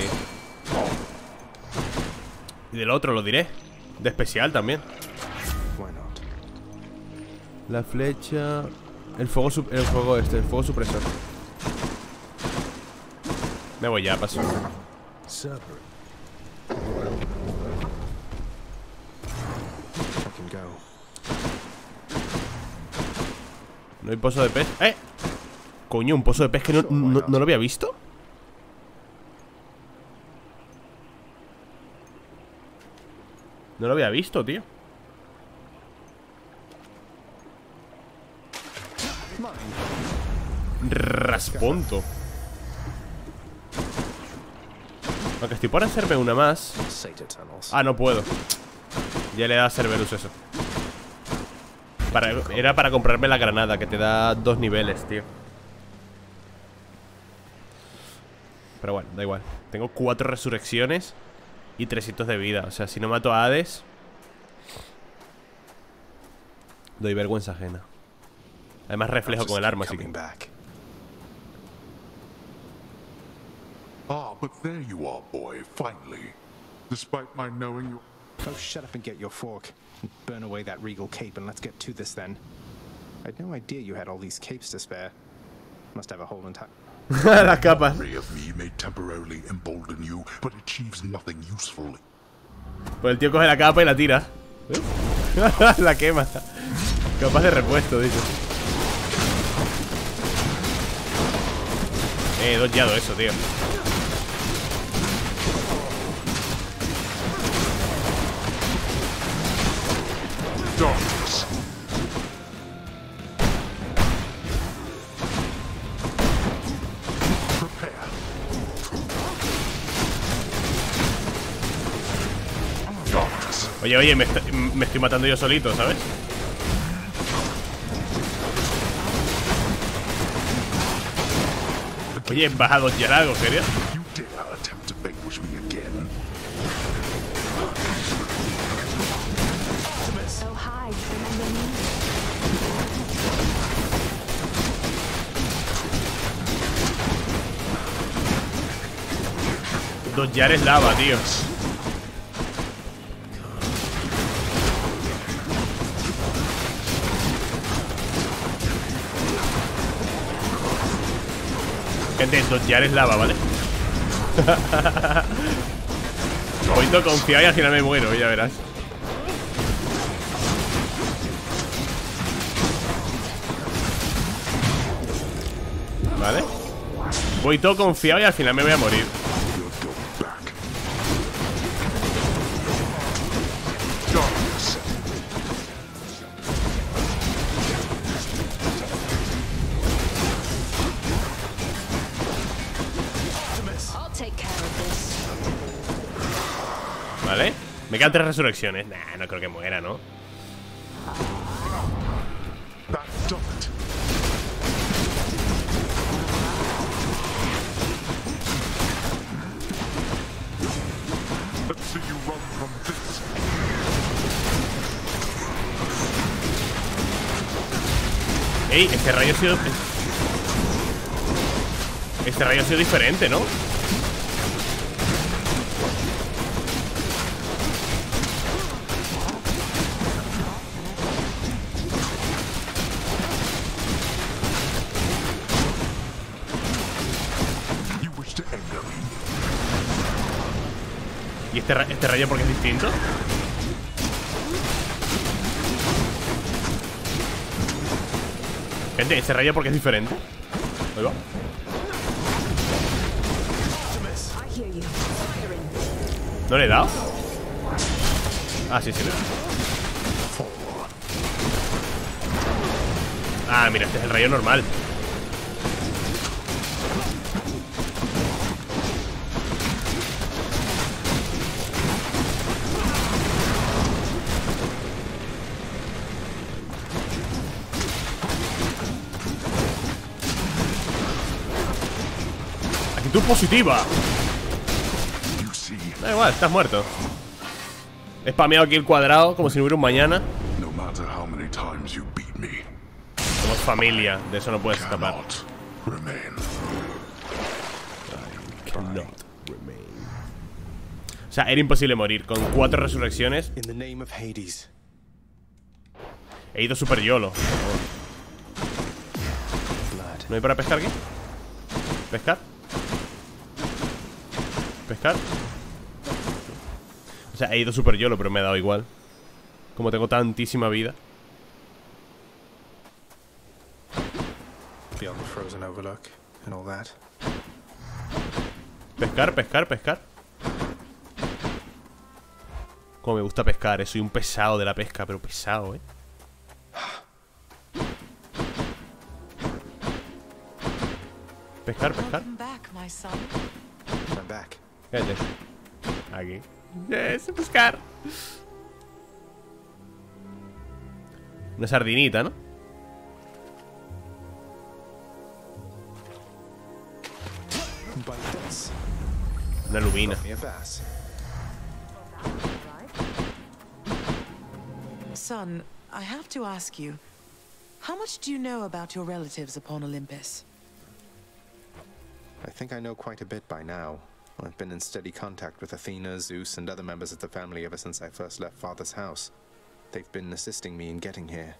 Y del otro, lo diré. De especial también. Why not? La flecha... El fuego, el fuego este, el fuego supresor. Me voy ya, paso. No hay pozo de pez. ¡Eh! Coño, un pozo de pez que no, no, no lo había visto. No lo había visto, tío. Rasponto. Aunque estoy por hacerme una más. Ah, no puedo. Ya le da a Cerberus eso. Para, era para comprarme la granada, que te da dos niveles, tío. Pero bueno, da igual. Tengo cuatro resurrecciones y trescientos de vida. O sea, si no mato a Hades, doy vergüenza ajena. Además reflejo con el arma, así que... Ah, but there you are, boy, finally. Despite my knowing you... Oh, shut up and get your fork. Burn away that regal cape and let's get to this then. I had no idea you had all these capes to spare. Must have a hole in time. Las capas. Ray of me may temporarily embolden you, but achieves nothing useful. Pues el tío coge la capa y la tira. La quema. Capas de repuesto, dice. Eh, dodgeado eso, tío. Darkness. Prepare. Darkness. Oye, oye, me, est me estoy matando yo solito, ¿sabes? Oye, vas a dodgear algo, ¿serio? You dare attempt to vanquish me again. Oh, hi. Remember me? Dodgear es lava, tío. Gente, dodgear es lava, ¿vale? Poquito confiado y al final me muero, ya verás. ¿Vale? Voy todo confiado y al final me voy a morir. ¿Vale? Me quedan tres resurrecciones. Nah, no creo que muera, ¿no? Ey, este rayo ha sido... Este rayo ha sido diferente, ¿no? ¿Y este, ra este rayo porque es distinto? Gente, este rayo porque es diferente. Ahí va. ¿No le he dado? Ah, sí, sí le he dado. Ah, mira, este es el rayo normal. Actitud positiva. Da igual, estás muerto. He spameado aquí el cuadrado como si no hubiera un mañana. Somos familia, de eso no puedes escapar. O sea, era imposible morir. Con cuatro resurrecciones he ido super yolo. ¿No hay para pescar aquí? ¿Pescar? ¿Pescar? O sea, he ido super yolo, pero me ha dado igual. Como tengo tantísima vida. Pescar, pescar, pescar. Como me gusta pescar, eh. Soy un pesado de la pesca, pero pesado, eh. Pescar, pescar. Welcome back, my son. I'm back. Cállate. Aquí. Yes, pescar. Una sardinita, ¿no? Bite this. Una lubina. Got me a bass. Son, I have to ask you, how much do you know about your relatives upon Olympus? I think I know quite a bit by now. I've been in steady contact with Athena, Zeus, and other members of the family ever since I first left Father's house. They've been assisting me in getting here.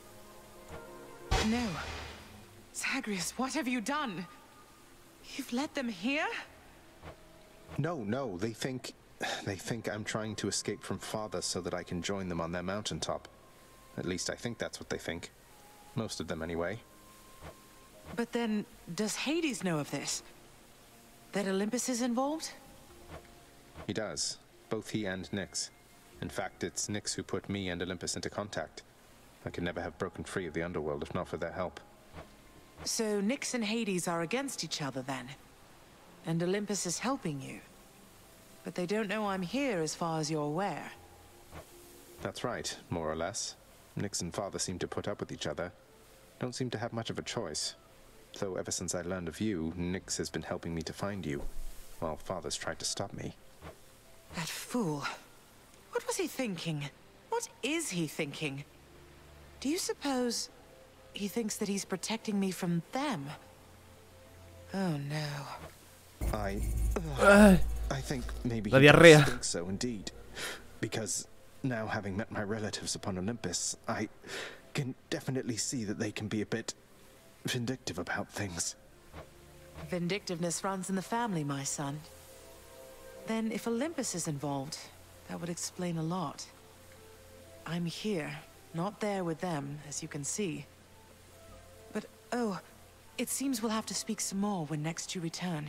No. Zagreus, what have you done? You've let them here? No, no, they think... They think I'm trying to escape from Father so that I can join them on their mountaintop. At least I think that's what they think. Most of them, anyway. But then, does Hades know of this? That Olympus is involved? He does. Both he and Nyx. In fact, it's Nyx who put me and Olympus into contact. I could never have broken free of the underworld if not for their help. So Nyx and Hades are against each other then? And Olympus is helping you? But they don't know I'm here as far as you're aware. That's right, more or less. Nyx and Father seem to put up with each other. Don't seem to have much of a choice. Though ever since I learned of you, Nyx has been helping me to find you, while Father's tried to stop me. That fool. What was he thinking? What is he thinking? Do you suppose he thinks that he's protecting me from them? Oh no. I... Uh, I think maybe La he diarrea. does think so indeed. Because now having met my relatives upon Olympus, I can definitely see that they can be a bit vindictive about things. Vindictiveness runs in the family, my son. Then if Olympus is involved, that would explain a lot. I'm here, not there with them, as you can see. But, oh, it seems we'll have to speak some more when next you return.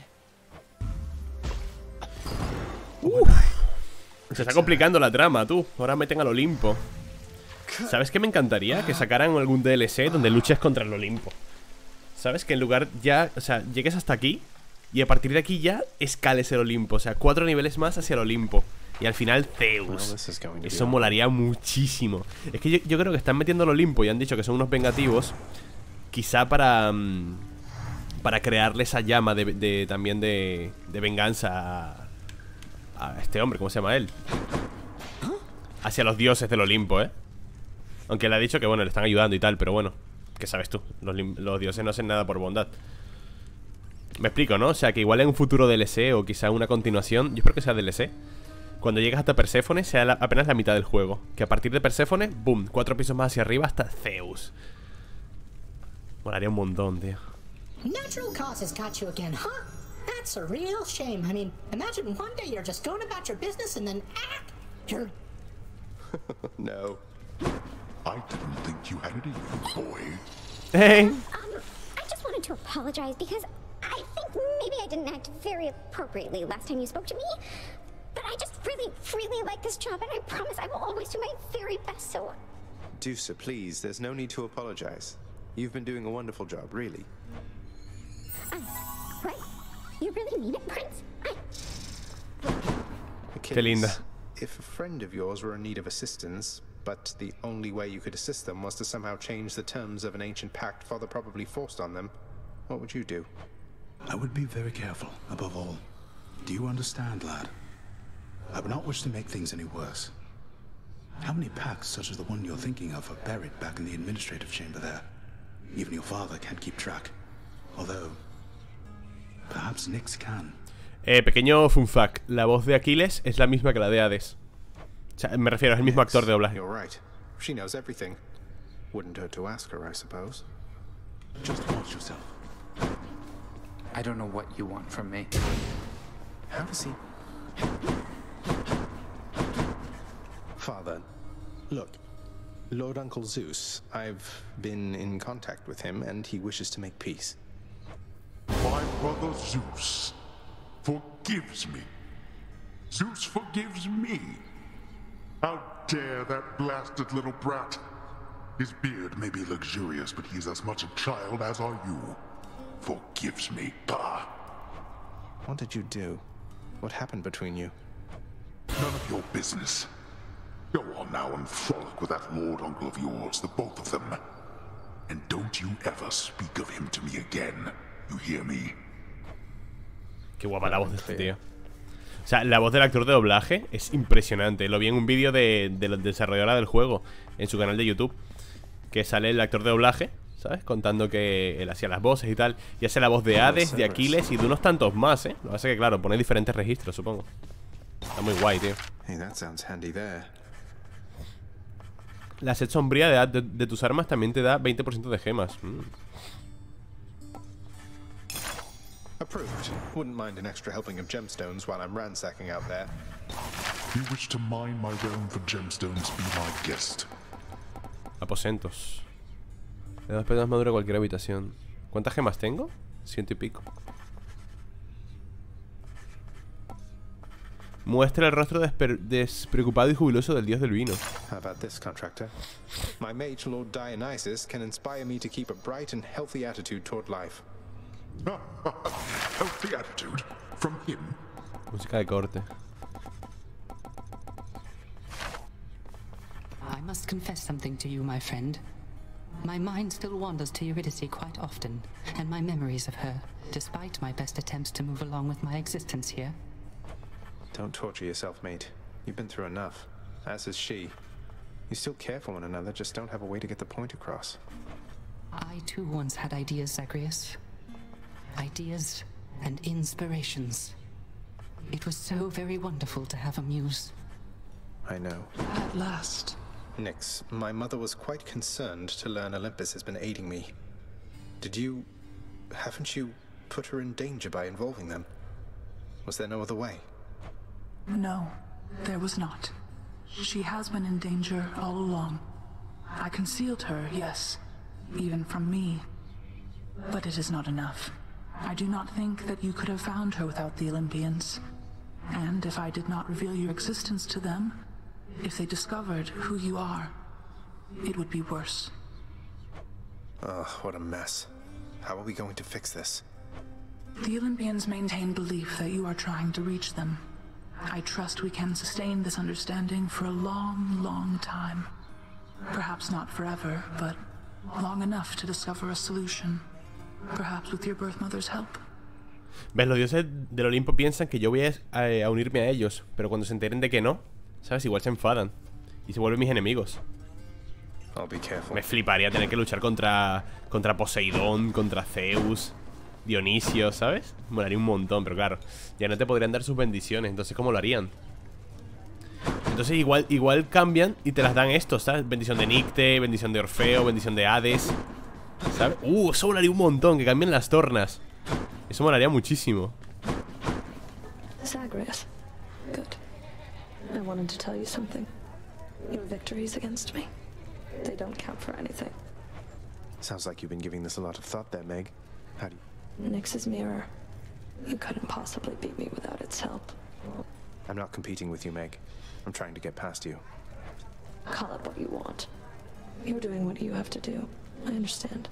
Uf. Se está complicando la trama, tú. Ahora meten al Olimpo. ¿Sabes qué me encantaría? Que sacaran algún D L C donde luches contra el Olimpo. ¿Sabes? Que en lugar ya... O sea, llegues hasta aquí y a partir de aquí ya escales el Olimpo. O sea, cuatro niveles más hacia el Olimpo. Y al final Zeus. Eso molaría muchísimo. Es que yo, yo creo que están metiendo el Olimpo y han dicho que son unos vengativos. Quizá para... Um, para crearle esa llama de, de, también de, de venganza a, a este hombre, ¿cómo se llama él? Hacia los dioses del Olimpo, ¿eh? Aunque le ha dicho que, bueno, le están ayudando y tal, pero bueno, ¿qué sabes tú? Los, los dioses no hacen nada por bondad. Me explico, ¿no? O sea, que igual en un futuro D L C o quizá una continuación, yo espero que sea D L C, cuando llegues hasta Perséfone sea la, apenas la mitad del juego. Que a partir de Perséfone, boom, cuatro pisos más hacia arriba hasta Zeus. Molaría un montón, tío. Natural causes got you again, huh? That's a real shame. I mean, imagine one day you're just going about your business and then, ah, you're... No. I didn't think you had it in you, boy. Hey. Um, I just wanted to apologize because I think maybe I didn't act very appropriately last time you spoke to me. But I just really, really like this job, and I promise I will always do my very best, so... Deuce, please, there's no need to apologize. You've been doing a wonderful job, really. Um, what? You really mean it, Prince? I... Qué linda. If a friend of yours were in need of assistance, but the only way you could assist them was to somehow change the terms of an ancient pact Father probably forced on them, what would you do? I would be very careful, above all. Do you understand, lad? I would not wish to make things any worse. How many pacts such as the one you're thinking of are buried back in the administrative chamber there? Even your father can't keep track. Although, perhaps Nyx can. Eh, pequeño fun fact. La voz de Aquiles es la misma que la de Hades. O sea, me refiero, es el mismo actor de doblaje. You're right. She knows everything. Wouldn't hurt to ask her, I suppose. Just watch yourself. I don't know what you want from me. How does he... Father, look. Lord Uncle Zeus, I've been in contact with him, and he wishes to make peace. My brother Zeus forgives me. Zeus forgives me. How dare that blasted little brat? His beard may be luxurious, but he's as much a child as are you. forgives me, Pa. What did you do? What happened between you? None of your business. Go on now and frolic with that lord uncle of yours, the both of them. And don't you ever speak of him to me again. You hear me? Qué guapa la voz de este tío. O sea, la voz del actor de doblaje es impresionante. Lo vi en un vídeo de, de la desarrolladora del juego, en su canal de YouTube, que sale el actor de doblaje, ¿sabes? Contando que él hacía las voces y tal. Y hace la voz de Hades, de Aquiles y de unos tantos más, ¿eh? Lo que pasa es que, claro, pone diferentes registros, supongo. Está muy guay, tío. Hey, that sounds handy there. La sed sombría de, de, de tus armas también te da veinte por ciento de gemas. mm. Approved. Wouldn't mind an extra helping of gemstones while I'm ransacking out there. You wish to mine my realm for gemstones, be my guest. Aposentos. Le das pedas madura a cualquier habitación. ¿Cuántas gemas tengo? Ciento y pico. Muestra el rostro desper despreocupado y jubiloso del dios del vino. How about this, contractor? My mage lord Dionysus can inspire me to keep a bright and healthy attitude toward life. Healthy attitude from him. Música de corte. I must confess something to you, my friend. My mind still wanders to Eurydice quite often, and my memories of her, despite my best attempts to move along with my existence here. Don't torture yourself, mate. You've been through enough. As has she. You still care for one another, just don't have a way to get the point across. I too once had ideas, Zagreus. Ideas and inspirations. It was so very wonderful to have a muse. I know. At last. Nyx, my mother was quite concerned to learn Olympus has been aiding me. Did you... haven't you put her in danger by involving them? Was there no other way? No, there was not. She has been in danger all along. I concealed her, yes, even from me. But it is not enough. I do not think that you could have found her without the Olympians. And if I did not reveal your existence to them, if they discovered who you are, it would be worse. Ugh, what a mess. How are we going to fix this? The Olympians maintain belief that you are trying to reach them. I trust we can sustain this understanding for a long, long time. Perhaps not forever, but long enough to discover a solution. Perhaps with your birth mother's help. ¿Ves? Los dioses del Olimpo piensan que yo voy a, a, a unirme a ellos, pero cuando se enteren de que no, ¿sabes? Igual se enfadan y se vuelven mis enemigos. I'll be careful. Me fliparía tener que luchar contra contra Poseidón, contra Zeus, Dionisio, ¿sabes? Me molaría un montón, pero claro, ya no te podrían dar sus bendiciones. Entonces, ¿cómo lo harían? Entonces igual, igual cambian y te las dan estos, ¿sabes? Bendición de Nicte, bendición de Orfeo, bendición de Hades, ¿sabes? Uh, eso molaría un montón, que cambien las tornas. Eso molaría muchísimo. Zagreus. Good. I wanted to tell you something. Your victories against me, they don't count for anything. Sounds like you've been giving this a lot of thought there, Meg. How do you... Nyx's mirror. You couldn't possibly beat me without its help. I'm not competing with you, Meg. I'm trying to get past you. Call it what you want. You're doing what you have to do. I understand.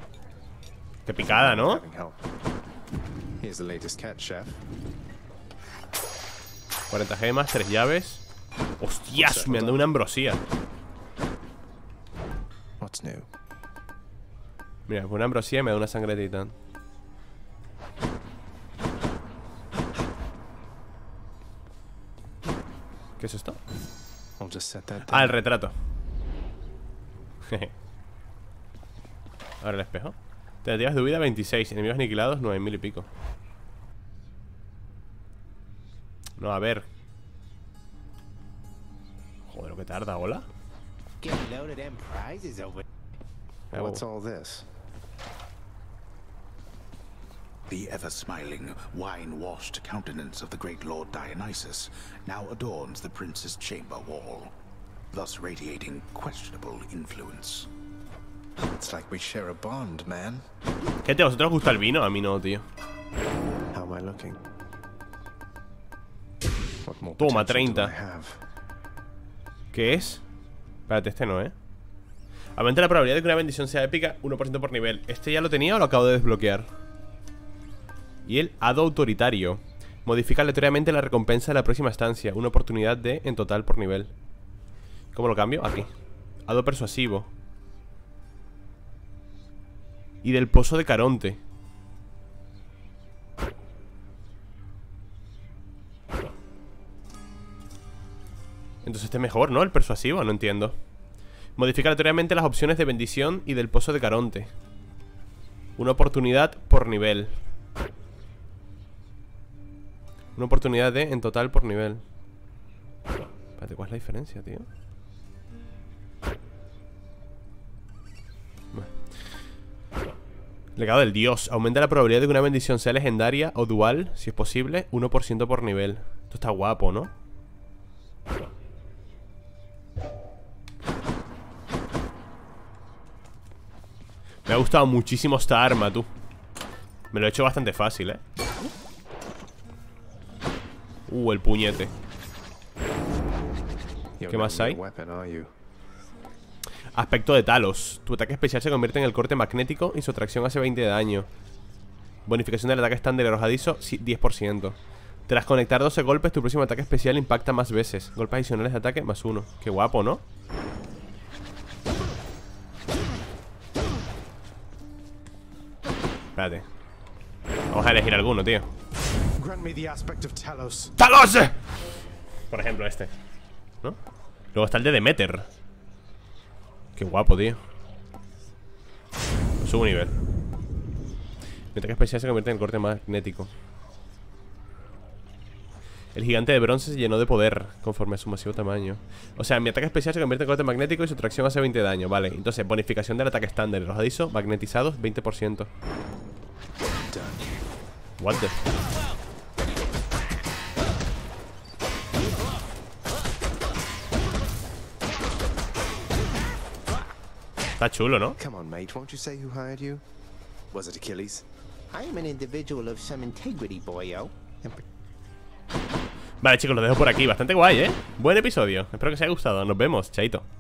Qué picada, ¿no? Here's the latest cat, chef. cuarenta gemas, tres llaves. ¡Hostias! Me han dado una ambrosía. What's new? Mira, con una ambrosía me da una sangre de titán. ¿Qué es esto? Ah, el retrato. Ahora el espejo. Tentativas de huida veintiséis. Enemigos aniquilados nueve mil y pico. No, a ver. Joder, lo que tarda, ¿hola? What's all this? The ever-smiling, wine-washed countenance of the great Lord Dionysus now adorns the prince's chamber wall, thus radiating questionable influence. It's like we share a bond, man. Gente, ¿a vosotros os gusta el vino? A mí no, tío. How am I looking? Toma, treinta. ¿Qué es? Espérate, este no, ¿eh? Aumenta la probabilidad de que una bendición sea épica uno por ciento por nivel. ¿Este ya lo tenía o lo acabo de desbloquear? Y el hado autoritario. Modifica aleatoriamente la recompensa de la próxima estancia. Una oportunidad de en total por nivel. ¿Cómo lo cambio? Aquí. Hado persuasivo. Y del pozo de Caronte. Entonces este es mejor, ¿no? El persuasivo, no entiendo. Modifica aleatoriamente las opciones de bendición y del pozo de Caronte. Una oportunidad por nivel. Una oportunidad de en total por nivel. Espérate, ¿cuál es la diferencia, tío? Legado del dios. Aumenta la probabilidad de que una bendición sea legendaria o dual, si es posible, uno por ciento por nivel. Esto está guapo, ¿no? Me ha gustado muchísimo esta arma, tú. Me lo he hecho bastante fácil, ¿eh? Uh, el puñete. ¿Qué más hay? Aspecto de Talos. Tu ataque especial se convierte en el corte magnético y su atracción hace veinte de daño. Bonificación del ataque estándar arrojadizo, diez por ciento. Tras conectar doce golpes, tu próximo ataque especial impacta más veces. Golpes adicionales de ataque más uno. Qué guapo, ¿no? Espérate. Vamos a elegir alguno, tío. ¡Talos! Por ejemplo, este, ¿no? Luego está el de Demeter. Qué guapo, tío. Subo un nivel. Mi ataque especial se convierte en el corte magnético. El gigante de bronce se llenó de poder conforme a su masivo tamaño. O sea, mi ataque especial se convierte en corte magnético y su tracción hace veinte de daño. Vale, entonces bonificación del ataque estándar arrojadizo, magnetizados, veinte por ciento. What the... Está chulo, ¿no? Come on, mate, won't you say who hired you? Was it Achilles? I am an individual of some integrity, boyo. Vale, chicos, lo dejo por aquí. Bastante guay, ¿eh? Buen episodio. Espero que os haya gustado. Nos vemos. Chaito.